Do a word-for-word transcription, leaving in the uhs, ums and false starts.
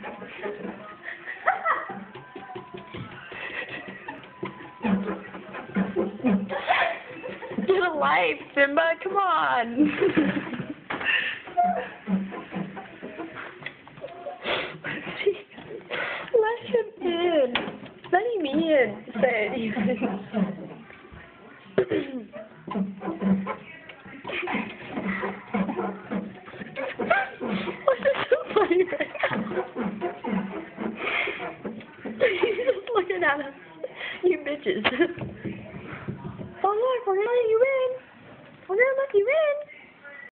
Get a life, Simba, come on. Let him in. Let him in. Say it. What's this so funny right now? He's just looking at us. You bitches. Oh look, we're gonna let you in. We're gonna let you in.